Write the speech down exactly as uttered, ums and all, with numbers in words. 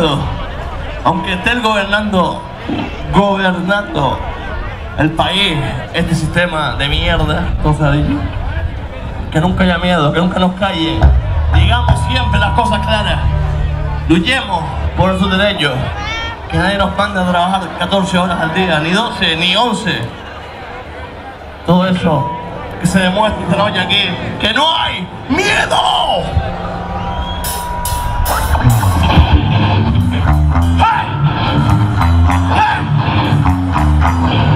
miedo. Aunque esté el gobernando, gobernando el país, este sistema de mierda, Tosadillo, que nunca haya miedo, que nunca nos callen. Digamos siempre las cosas claras. Luchemos por nuestros derechos. Que nadie nos mande a trabajar catorce horas al día, ni doce, ni once. Todo eso que se demuestre esta noche aquí, que no hay miedo. ¡Hey! ¡Hey!